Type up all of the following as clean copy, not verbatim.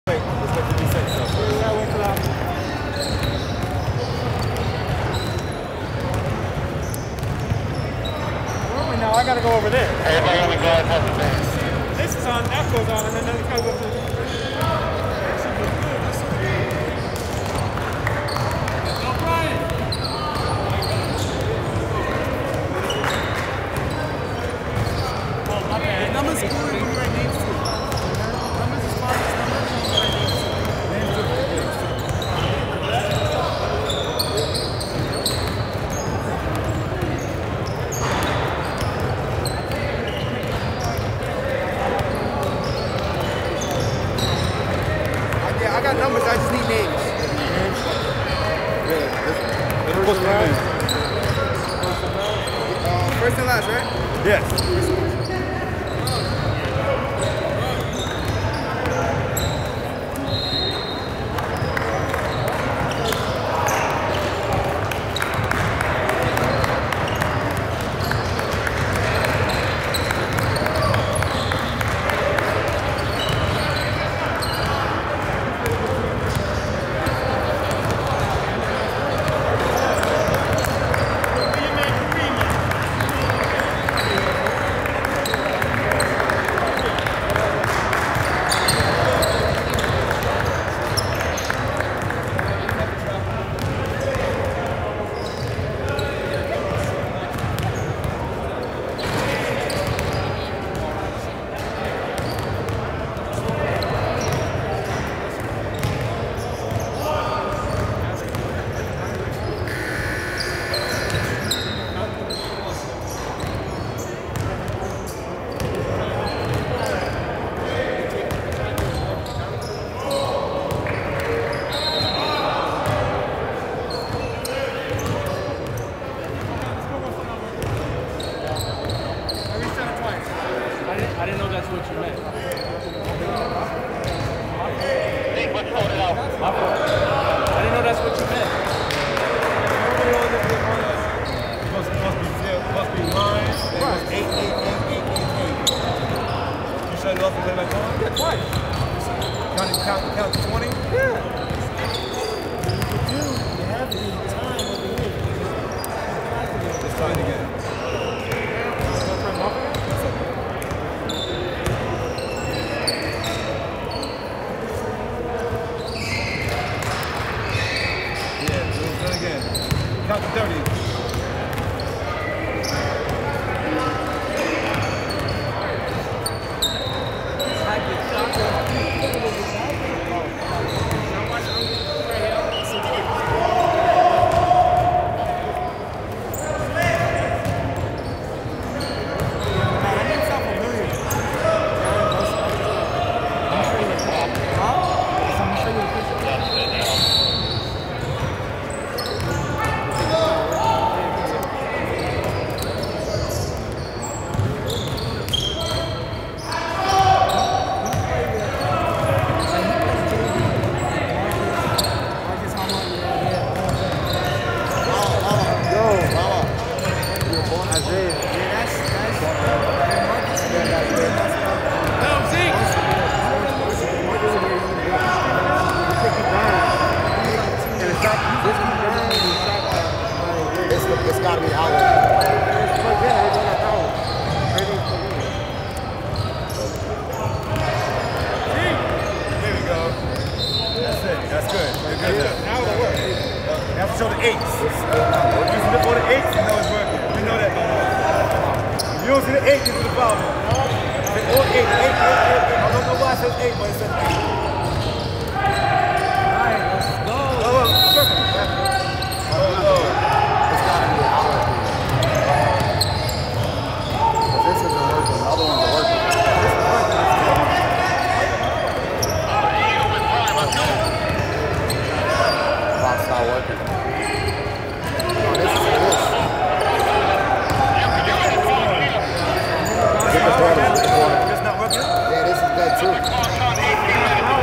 Now I gotta go over there. Everybody on the guard has the base. This is on, that goes on, and then it goes up to the... I got numbers, I just need names. First and last, right? Yes. I didn't know that's what you meant. Hey, what's going on? I didn't know that's what you meant. Must be mine. Right. 8, 8, 8, 8, 8, 8. You shut it off and put it back on? Yeah, twice. Count to 20? Yeah. You have the time of the week. Let's try it again. Count to 30. It's got to be out. There we go. That's it. That's good. You're good there. Now it'll work. You have to show the 8s. When you look for the 8s, you know it's working. We know that. If you don't see the 8, you do the foul. It's all 8. 8, 8, 8, 8. I don't know why it says 8, but it says 8. Alright, let's go. It's got to be out. This isn't working. The other ones are working. Clock's not working. No, this is this. It's not working? Yeah, this is dead too.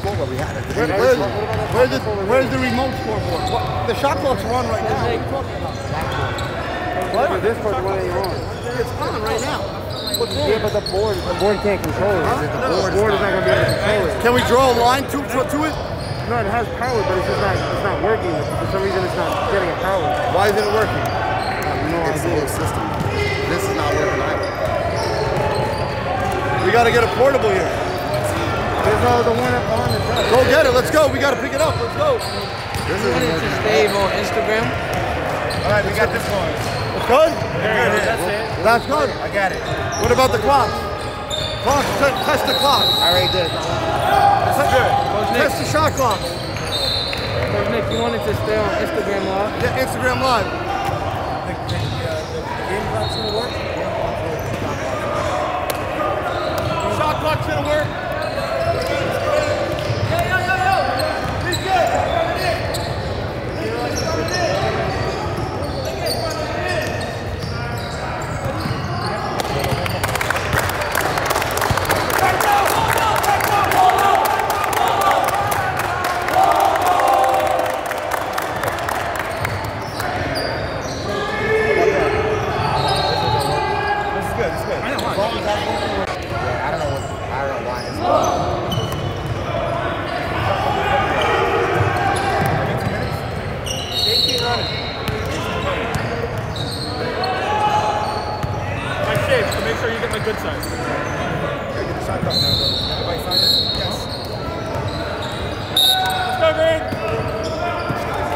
score where we had it. Where's the remote scoreboard? The shot clock's on right now. What are you talking about? What? This part when you're on. It's on right now. What's wrong? Yeah, but the board can't control it. The board is not going to be able to control it. Can we draw a line to it? No, it has power, but it's just not working. For some reason, it's not getting a power. Why isn't it working? It's the whole system. This is not working either. We got to get a portable here. There's the one up on the truck. Go get it. Let's go. We got to pick it up. Let's go. This is wanted to stay on Instagram. All right, we got this one. It's good? That's it. That's good. I got it. What about the clock? Clock, test the clock. I already did. That's good. Test the shot clock. Coach Nick, you wanted to stay on Instagram Live? Yeah, Instagram Live. The game clock's gonna work? Shot clock's gonna work. Make sure you get my good side. Let's go, Green!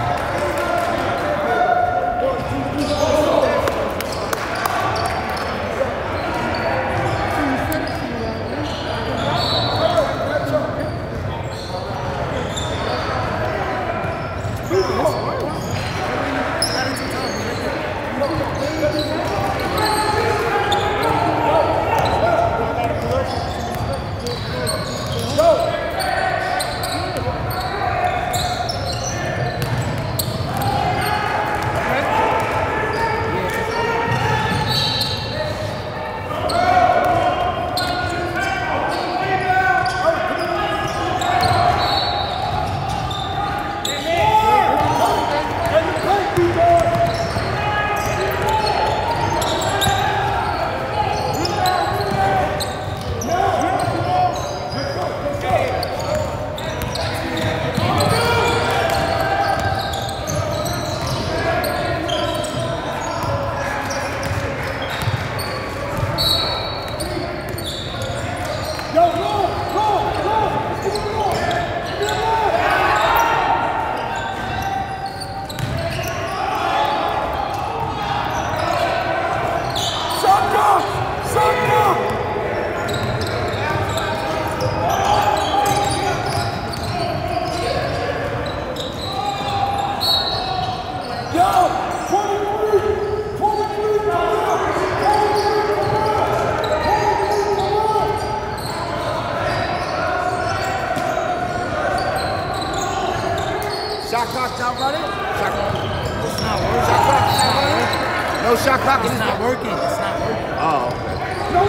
Shot clock not running? Shot clock. It's not working. Shot clock not running? No shot clock. It's not working. It's not working. Oh, okay. No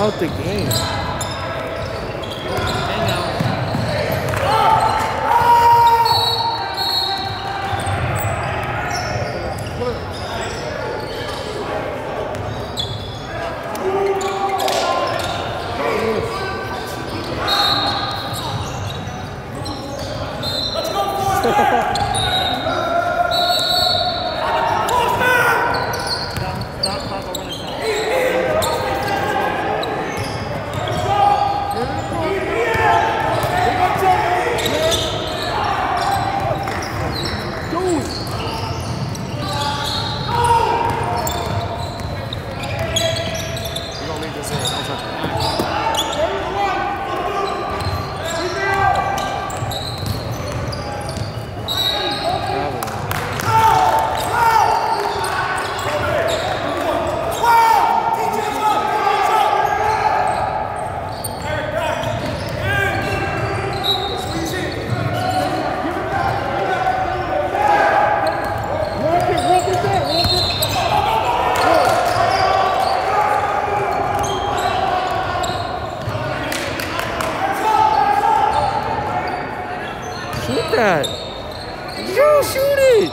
out the game. Shoot that. Yo, shoot it.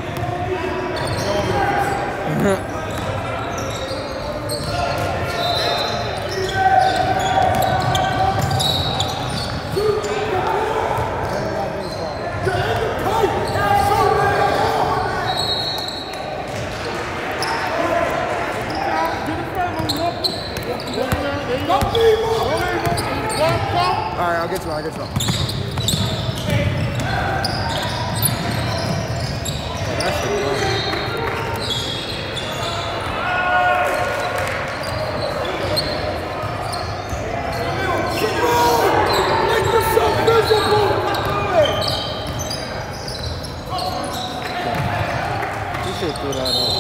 All right, I'll get to it. I'll get to it. That's a goal. You should throw that up.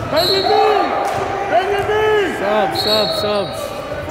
Bend your knees! Bend your knees! Subs.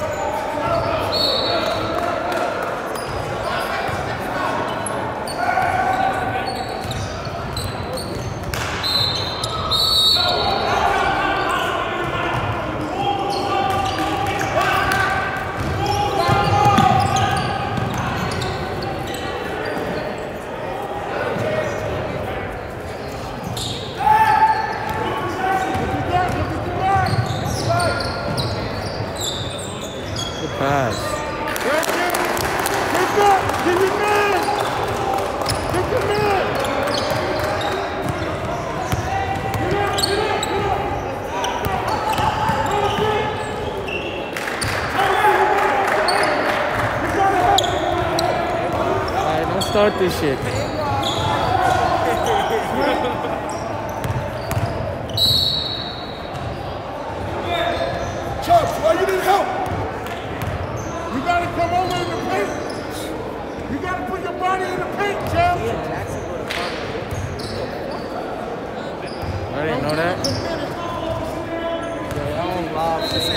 Pass. Get your man! Get your man! Alright, don't start this shit. Chubbs, why you need help? You gotta come over in the paint. You gotta put your body in the paint, Chubbs. I didn't know that. Yeah, I don't love this.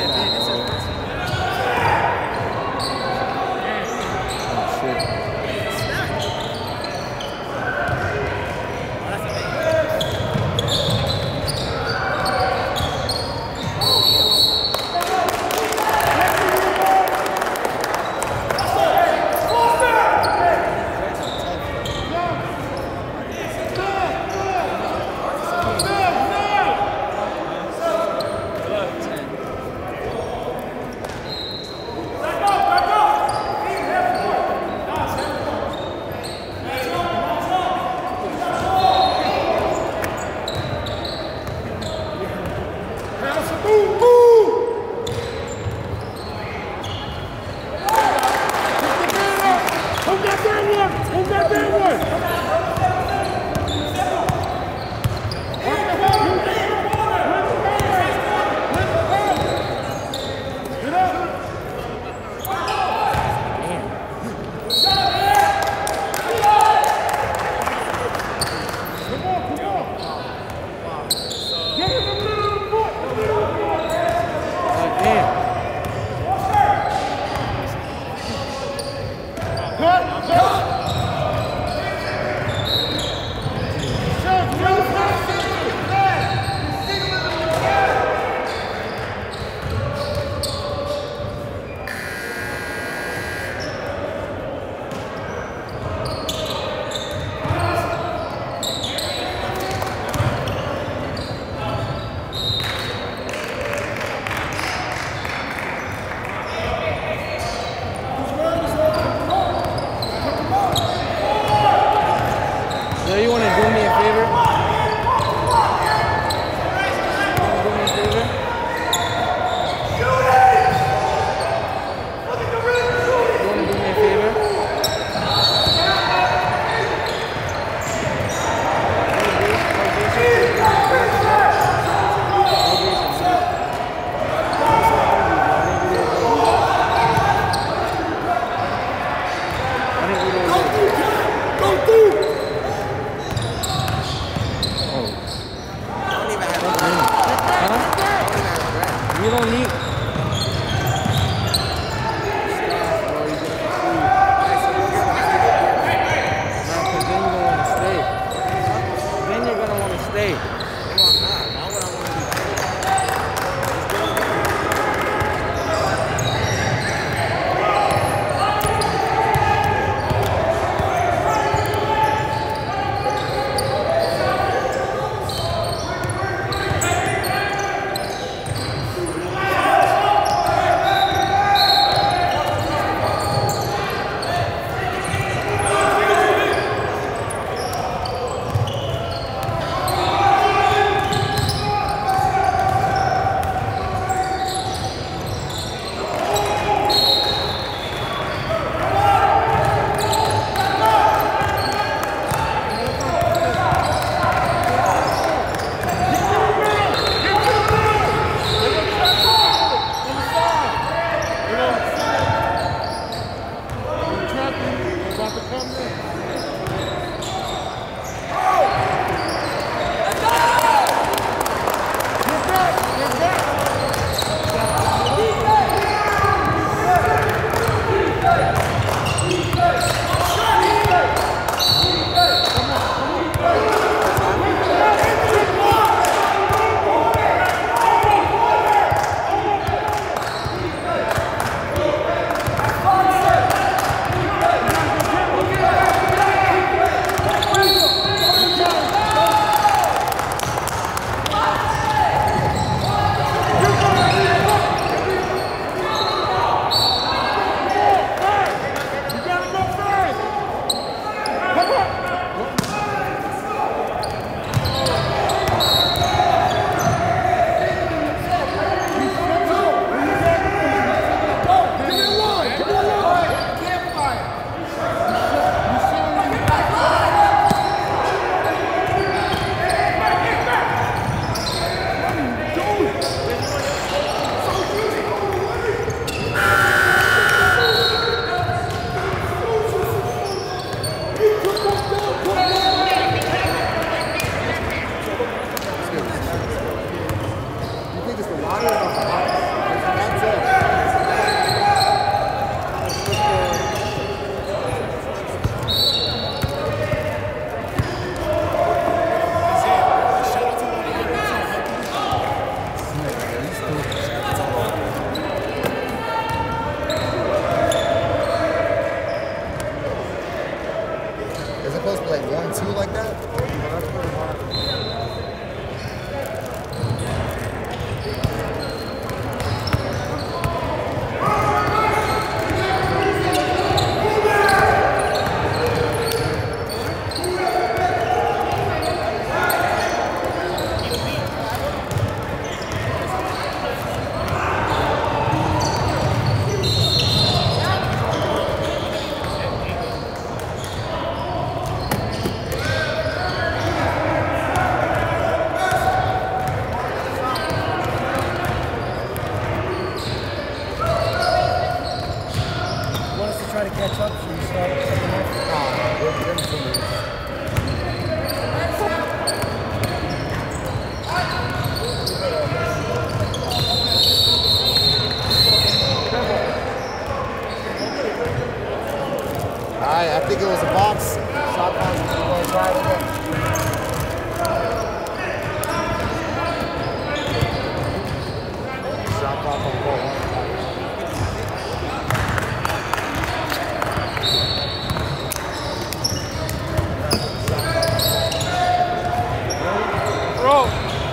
go.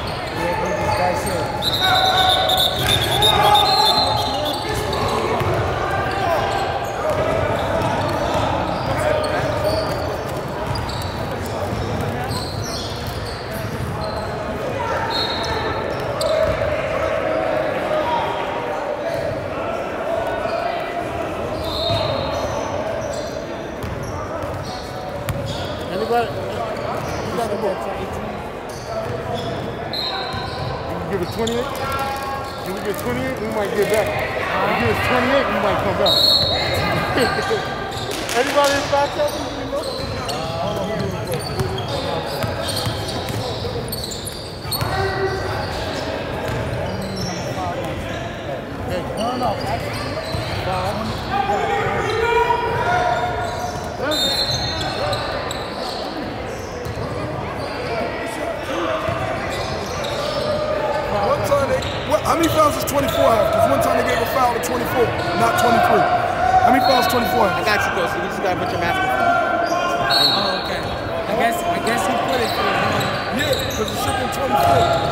Anybody? You got the book. You give it 28? If we get 28, we might get back. If we give it 28, we might come back. Anybody in back up? How many fouls does 24 have? Because one time they gave a foul to 24, not 23. How many fouls 24 have? I got you, Coach. You just gotta put your mask on. Oh, okay. I guess he put it for him. Yeah, because it should have been 24.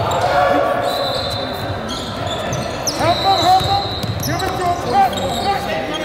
Help him. Give it to him.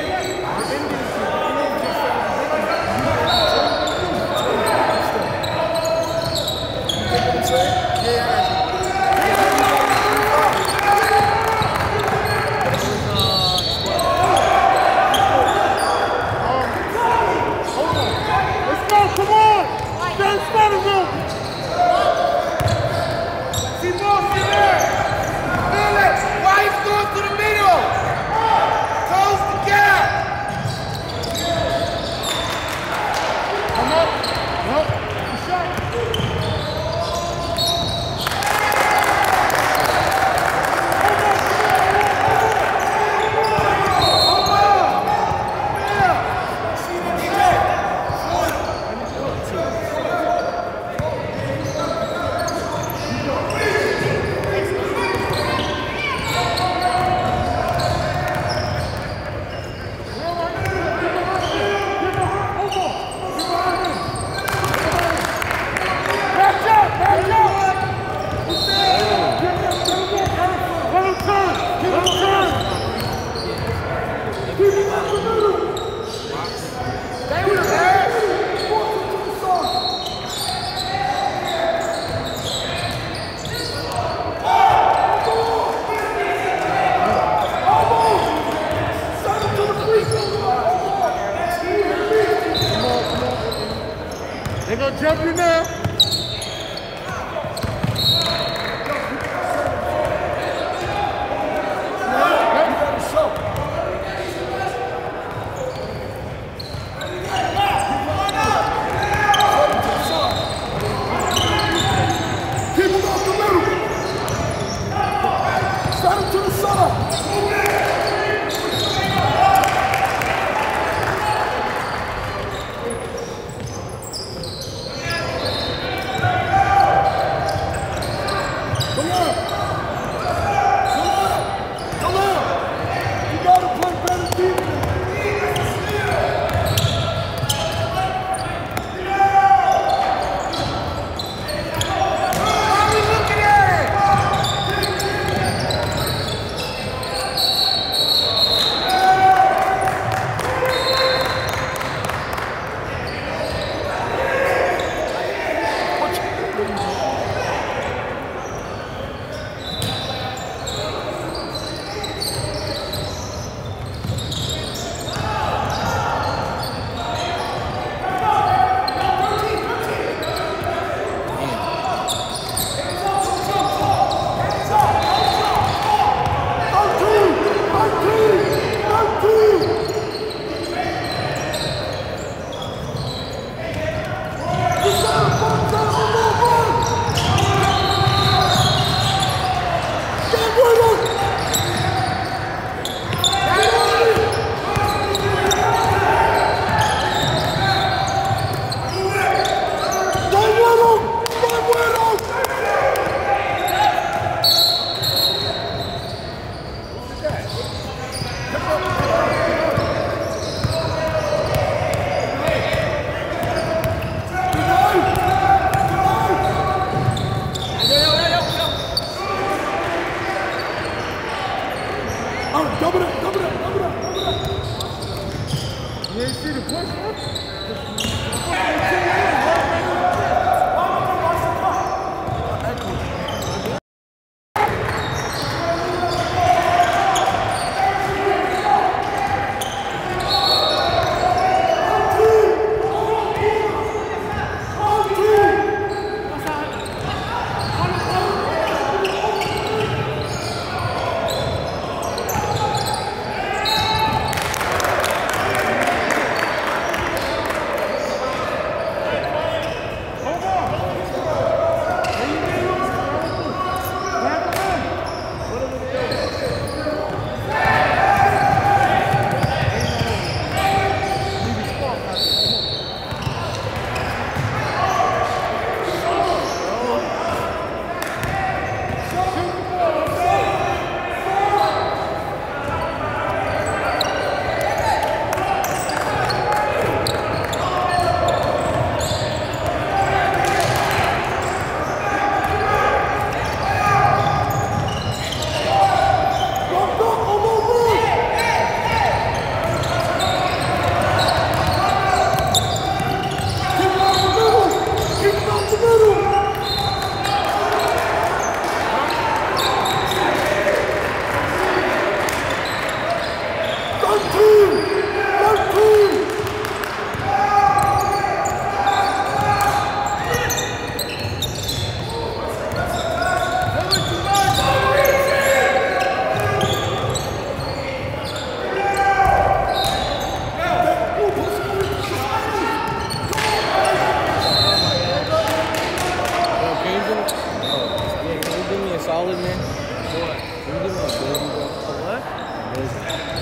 They're gonna jump you now. solid, man? What? Can you give me a busy, bro? What? Busy.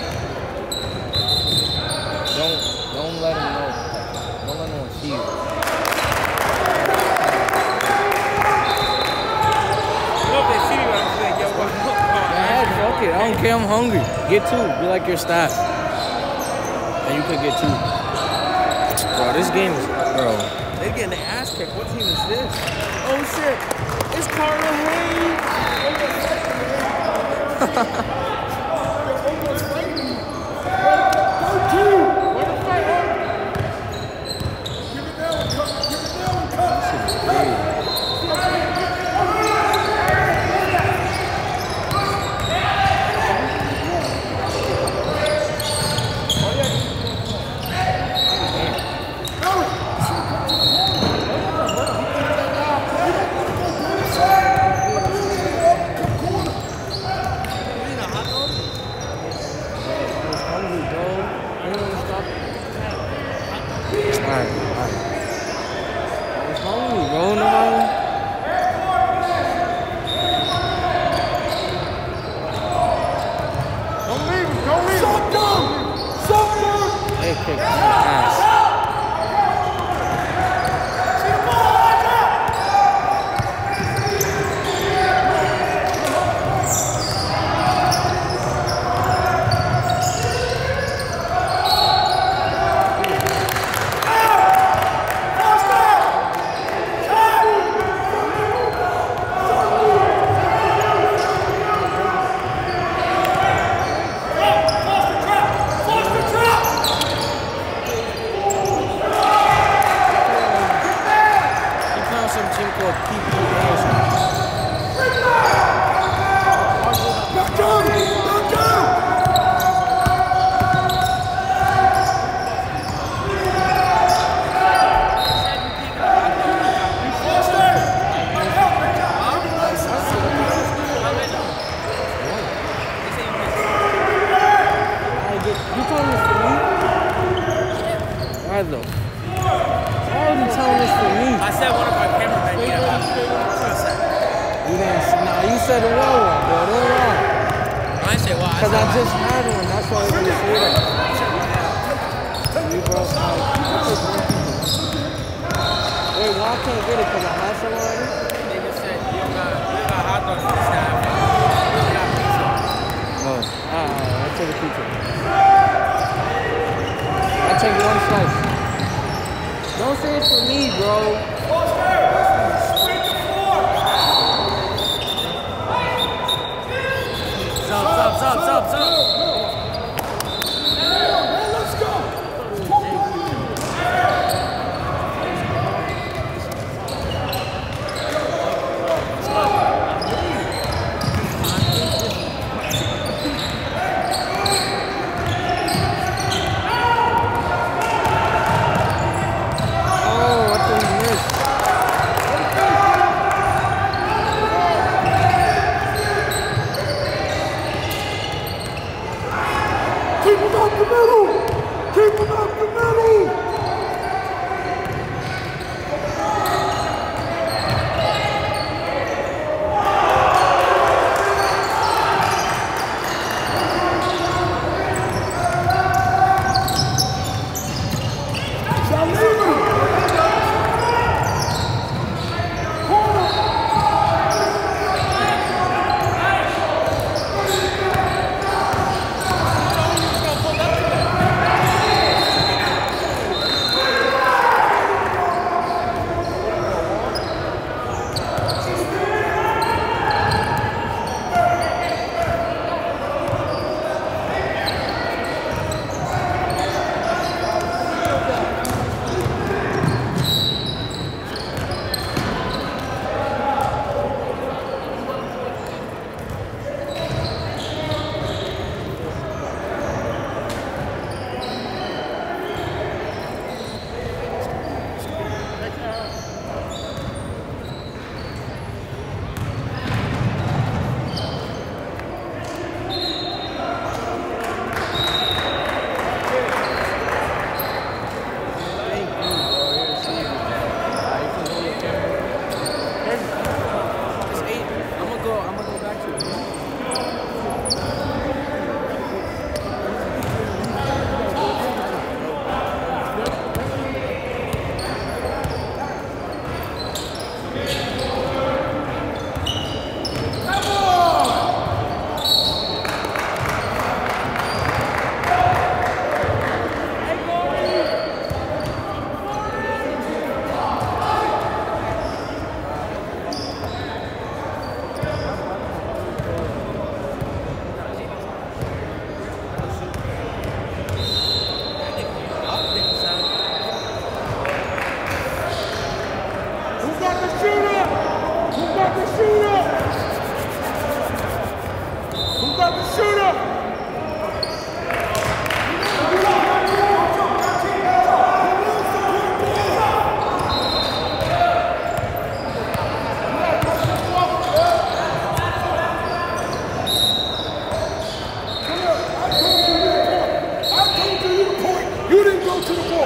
Don't let him know. Don't let anyone see you. If they see me, I'm just like, yo, what? Yeah, fuck it. I don't care. I'm hungry. Get two. Be like your staff. And you could get two. Bro, this game is, bro. They're getting their ass kicked. What team is this? Oh shit! It's Carter Hayes. out the shooter! You didn't go to the ball.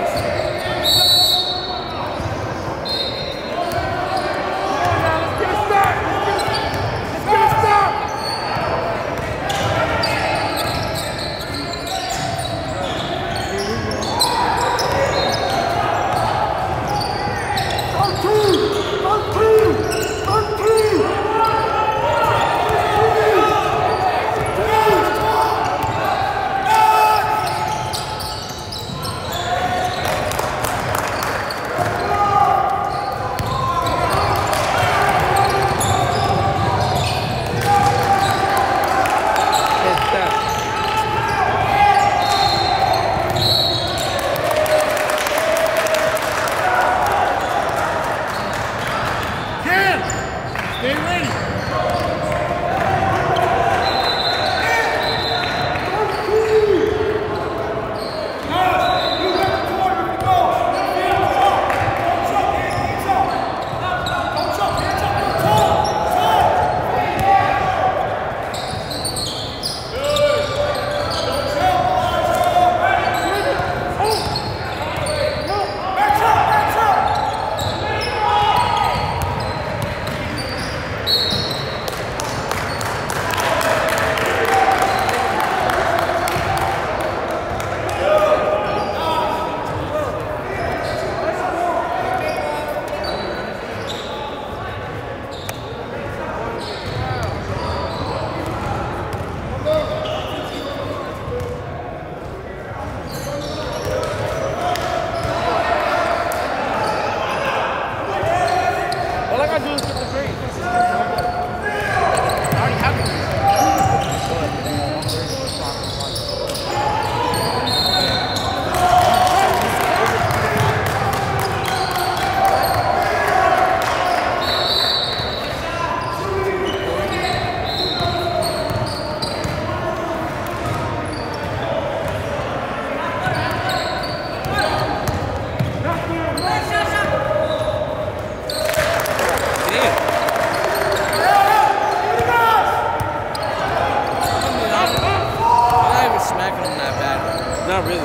Not really.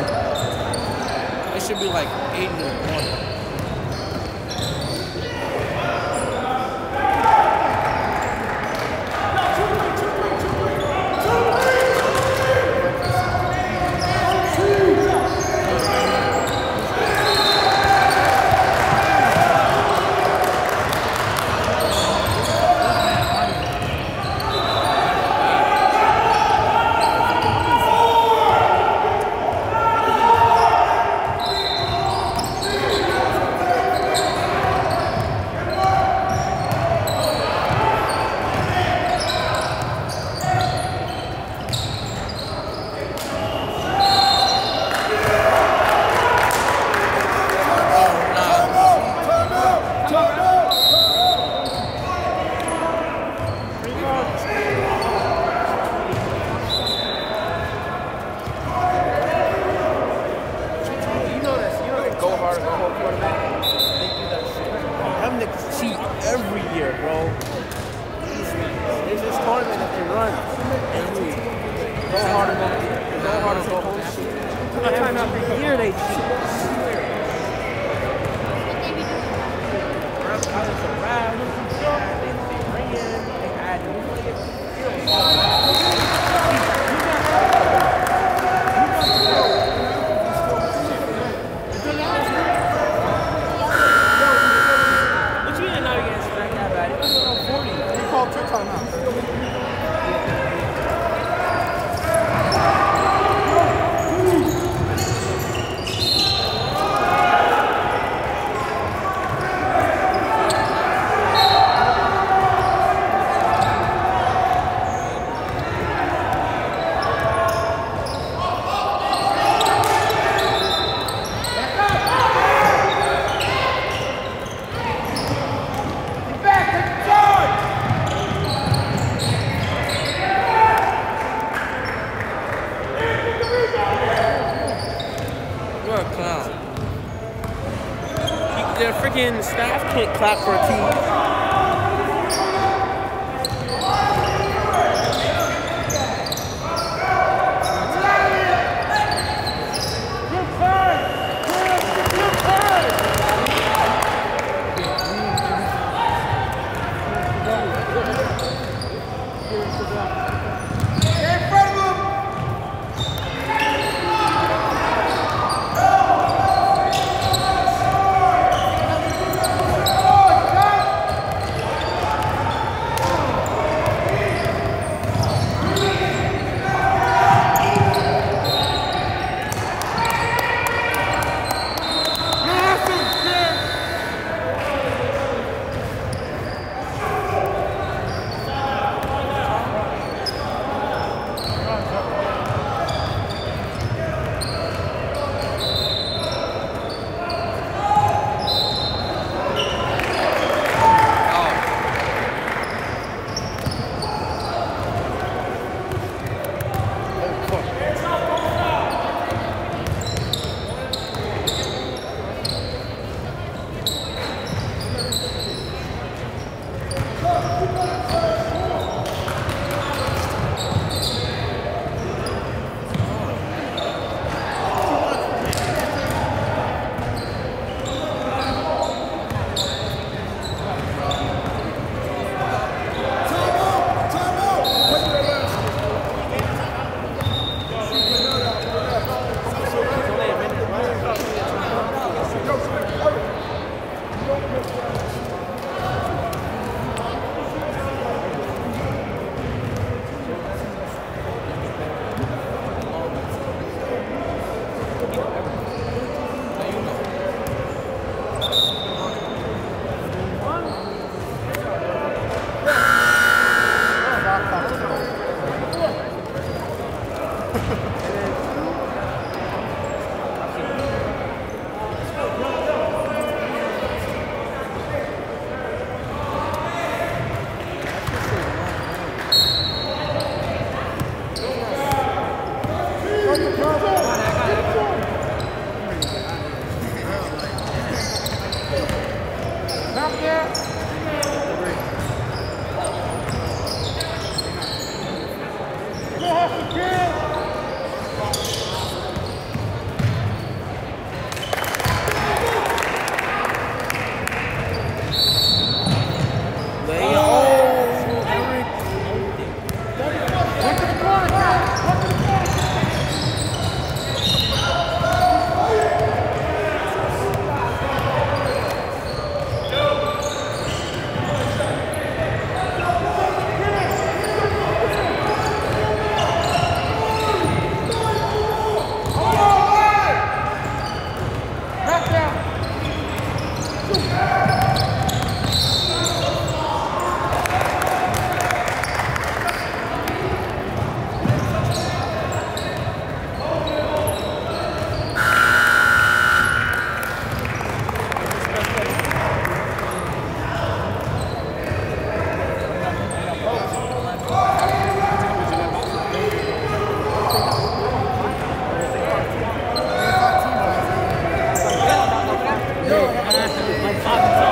It should be like 8 in the morning. fucking staff can't clap for a team.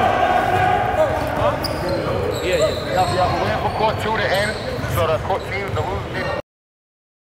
Court 2 to end, so the court teams